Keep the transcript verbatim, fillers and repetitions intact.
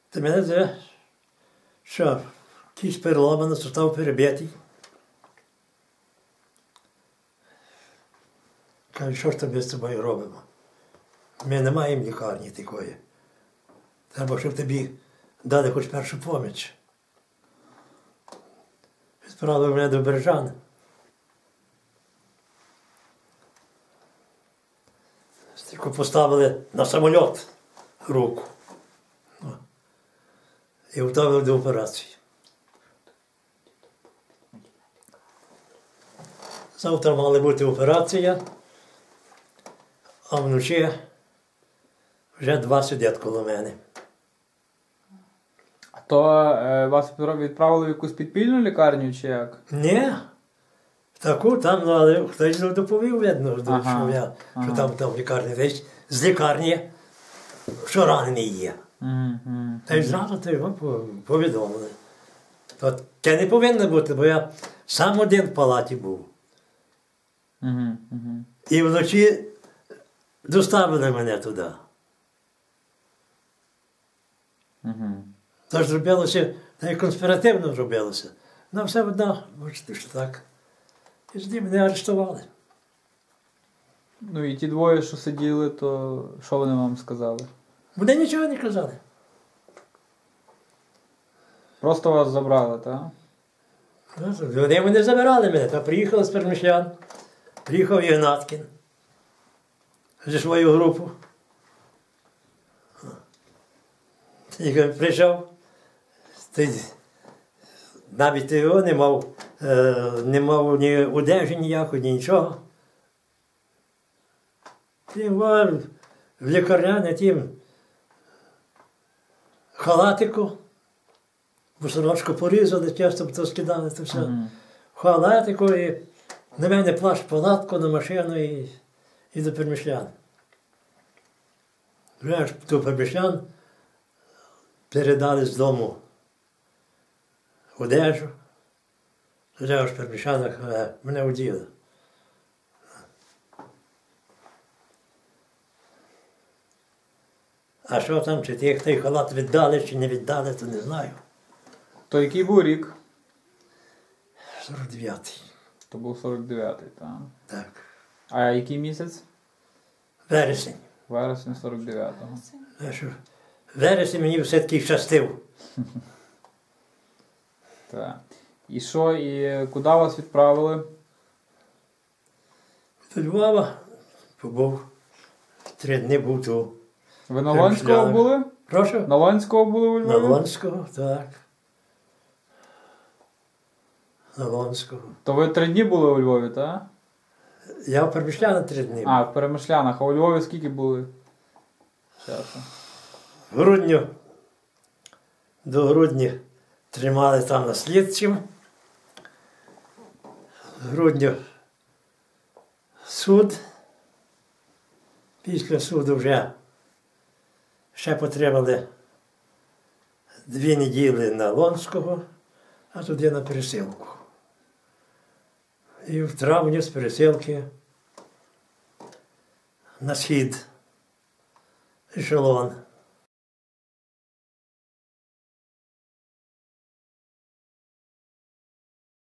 Та мене це, що кість переломана, сустав перебитий. Кажуть, що ж тобі з тобою робимо? Ми не маємо лікарні такої. Треба, щоб тобі дали хоч першу поміч. Відправили мене до Бережан. Тільки поставили на самоліт руку. І готували до операції. Завтра мала бути операція, а вночі вже два сидять коло мене. А то е, вас відправили в якусь підпільну лікарню чи як? Ні. Таку там, ну, але хтось доповів, видно, Ага, що, я, ага. що там, там в лікарні десь з лікарні, що ранений є. Mm-hmm. Та й зразу то його повідомили. То це не повинно бути, бо я сам один в палаті був. Mm-hmm. Mm-hmm. І вночі доставили мене туди. Mm-hmm. Тож зробилося, та й конспіративно зробилося. Ну, все одно, бачите, що так. І тоді мене арештували. Ну і ті двоє, що сиділи, то що вони вам сказали? Вони нічого не казали. Просто вас забрали, так? Вони мене забирали мене, та приїхали з Перемишлян, приїхав Ігнаткін зі свою групу. І коли прийшов, ти навіть його не мав, е, не мав ні одежі ніякої, ні нічого. Тим в лікарняне тим халатику, босоножку порізали, часто то скидали, то все. Mm-hmm. В халатику і на мене плащ палатку на машину і, і до Перемишлян. Вже аж до Перемишлян передали з дому одежу. Вже аж в Перемишлянах мене оділи. А що там, чи ті, той халат віддали, чи не віддали, то не знаю. То який був рік? сорок дев'ятий. То був сорок дев'ятий, так. Так. А який місяць? Вересень. Вересень сорок дев'ятого. Вересень мені все-таки щастив. Так. І що, і куди вас відправили? До Львова побув. Три дні був тут. Ви на Лонського були? Прошу? На Лонського були у На Львові? Лонського, так. На Лонського. То ви три дні були у Львові, так? Я в Перемишляна три дні. А, в Перемишлянах. А у Львові скільки були? Часу. В грудню, до грудня тримали там на слідчим. В грудню суд. Після суду вже ще потримали дві неділі на Лонського, а туди на пересилку. І в травні з пересилки на схід ешелон